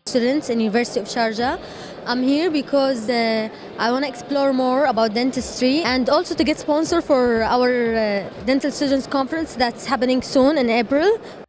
Students in University of Sharjah. I'm here because I want to explore more about dentistry and also to get sponsor for our dental students conference that's happening soon in April.